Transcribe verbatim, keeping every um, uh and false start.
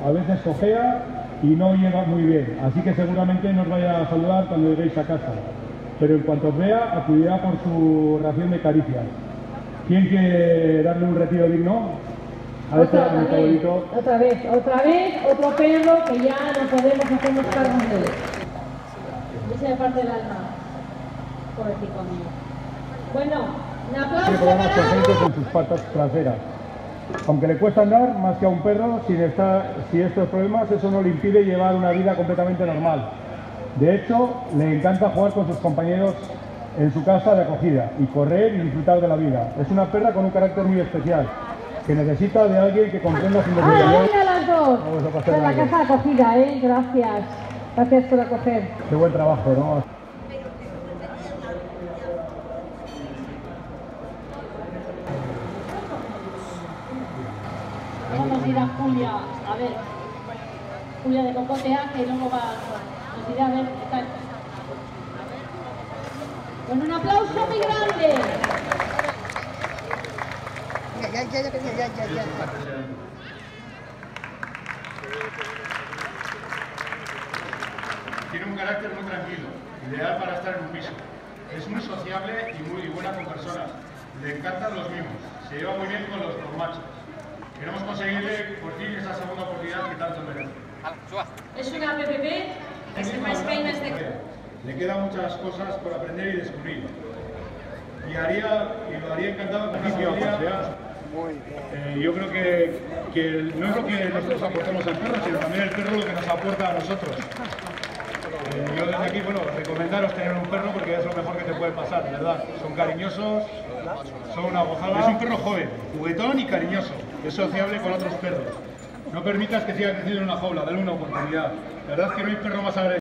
a veces cojea y no lleva muy bien, así que seguramente nos vaya a saludar cuando lleguéis a casa. Pero en cuanto os vea, acudirá por su ración de caricias. ¿Quién quiere darle un retiro digno? A este otra, a vez, favorito. otra vez, otra vez, otro perro que ya no podemos hacernos cargo de él. Esa es parte del alma. Pobrecito mío. Bueno, un aplauso Tiene problemas para constantes en sus patas traseras. Aunque le cuesta andar más que a un perro, sin, estar, sin estos problemas, eso no le impide llevar una vida completamente normal. De hecho, le encanta jugar con sus compañeros en su casa de acogida y correr y disfrutar de la vida. Es una perra con un carácter muy especial, que necesita de alguien que comprenda su necesidad. ¡Ah, venga las dos! Vamos a pasar Esta es la algo. casa de acogida, ¿eh? Gracias. Gracias por acoger. Qué buen trabajo, ¿no? Vamos a ir a Julia, a ver. Julia de Cocotea, que luego va, nos irá a ver qué tal. Con un aplauso muy grande. Ya, ya, ya, ya, ya, ya, ya. Tiene un carácter muy tranquilo, ideal para estar en un piso. Es muy sociable y muy buena con personas. Le encantan los mimos, se lleva muy bien con los, los machos. Queremos conseguirle por fin esa segunda oportunidad que tanto merece. Es una P P P, es más peines de... Le quedan muchas cosas por aprender y descubrir. Y, haría, y lo haría encantado con una familia. Eh, yo creo que, que no es lo que nosotros aportamos al perro, sino también el perro lo que nos aporta a nosotros. Eh, yo desde aquí, bueno, recomendaros tener un perro porque es lo mejor que te puede pasar, de verdad. Son cariñosos, son una gozada. Es un perro joven, juguetón y cariñoso. Es sociable con otros perros. No permitas que siga creciendo en una jaula, dale una oportunidad. La verdad es que no hay perro más agradecido.